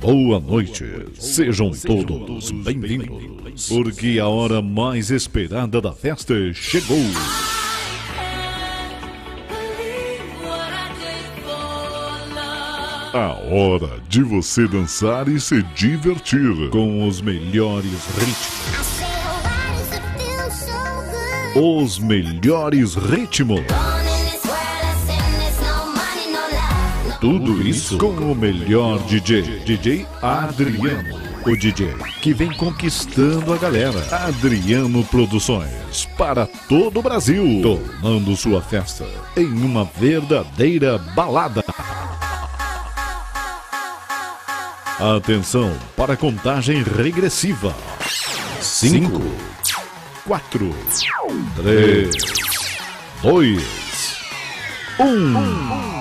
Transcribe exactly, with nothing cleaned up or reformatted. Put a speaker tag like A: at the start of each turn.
A: boa noite. Sejam todos bem-vindos, porque a hora mais esperada da festa chegou. A hora de você dançar e se divertir com os melhores ritmos. Os melhores ritmos. Tudo isso com o melhor D J, D J Adriano. O D J que vem conquistando a galera. Adriano Produções, para todo o Brasil, tornando sua festa em uma verdadeira balada. Atenção para a contagem regressiva. Cinco, quatro, três, dois, um.